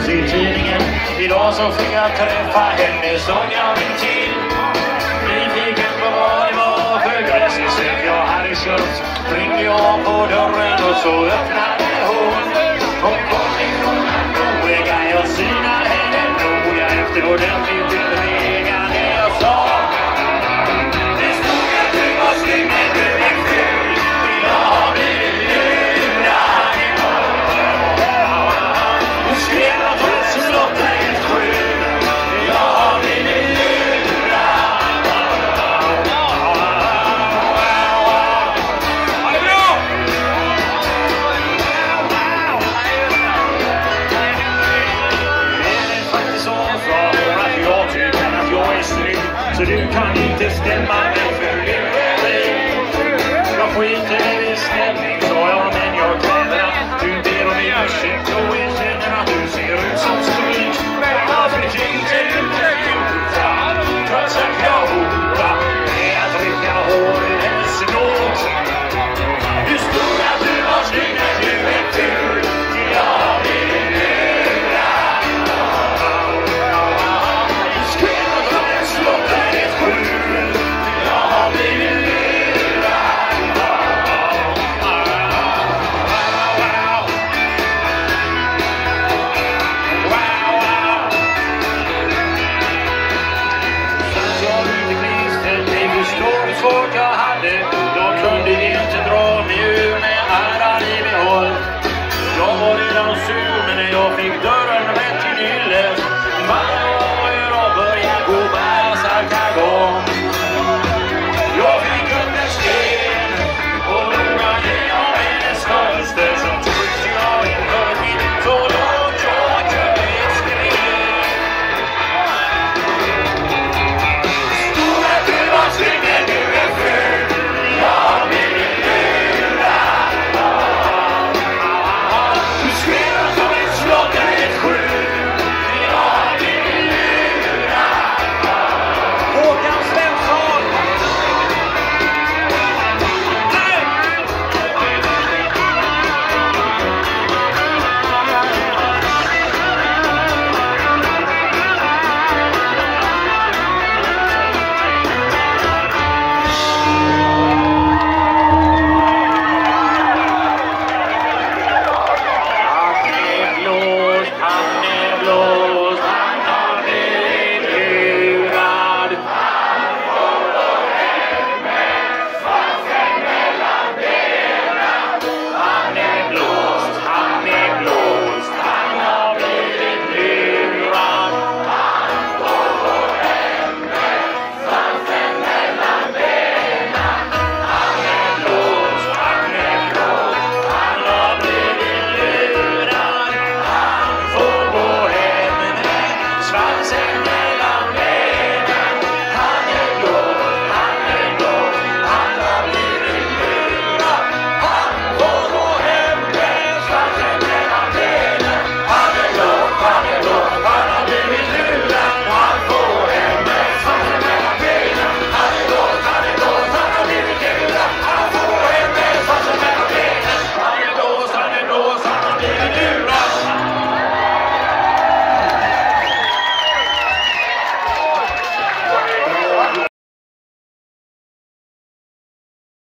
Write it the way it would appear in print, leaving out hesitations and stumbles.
läst i tidningen. Idag så fick jag träffa henne som jag vill till. Nyfiken på vad det var för gräsesläpp jag hade köpt. Ringde jag på dörren och så öppnade hon. Hon kom ifrån Norrväga, jag synade henne noga efter ordentligt utväga det jag sa. Det stod att du var snygg men du är ful. Jag har blivit lurad. Du skrev att du slått dig ett skjul. Jag har blivit lurad. Ha det bra! Så du kan inte stämma mig för luring. Jag skiter i ställning, så jag, men jag kräver att du ber om ursäkt och erkänner att du ser ut som stryk. Varför inte inte skjuta, trots att jag hotar med att rycka håret hennes nåt. Du stod att du var snygg när du är ful. Jag blir lurad. Du skrev att du är slått dig. Jag har blivit lurad. Satt jag ute i glisten, ni förstår hur svårt jag hade. Jag kunde inte dra mig ur med äran i behåll. Jag var redan sur, men när jag fick dörren